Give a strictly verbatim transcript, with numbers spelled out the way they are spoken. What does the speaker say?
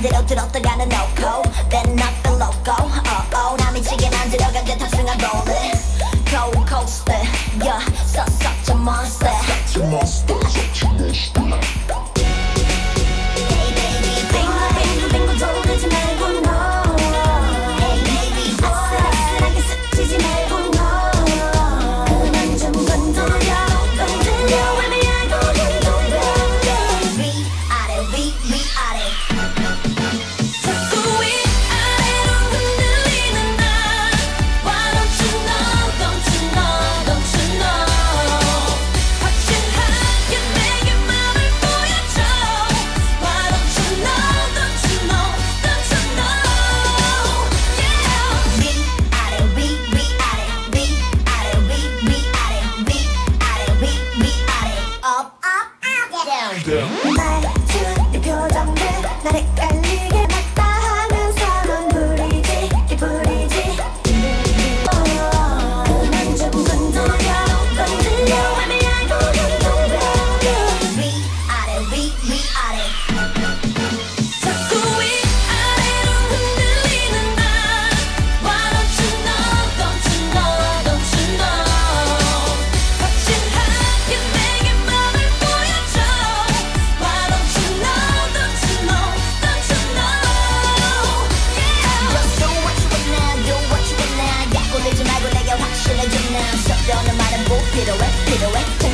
대로 들었다가는 no-go Then I feel loco oh, oh. 나 미치게 만들어간 듯 탑승한 rolling Cold coaster yeah such, such a monster Such a monster Such a monster Hey baby 빙글 빙글 빙글 돌리지 말고 no Hey baby 아슬아슬하게 스치지 말고 no 그만 좀 건드려 건드려 애매하고 흔들려 위아래 위 위아래 자꾸 위아래로 흔들리는 나 Why don't you know don't you know don't you know 확실하게 내게 맘을 보여줘 Why don't you know don't you know don't you know yeah 위아래 위 위아래 위아래 위 위아래 위아래 위 위아래 up up up down 말투 표정들 나를 헷갈리게 맞다 하면서는 부리지 이 부리지 그만 좀 건드려 건드려 애매하고 흔들려 위아래 위 위아래 자꾸 위아래로 흔들리는 나 Why don't you know don't you know don't you know 확실하게 내게 맘을 보여줘 Why don't you know don't you know don't you know yeah Just do what you want now do what you want now 약골리지 말고 내게 확신을 줘 now 섭려는 말은 뭐 필요해 필요해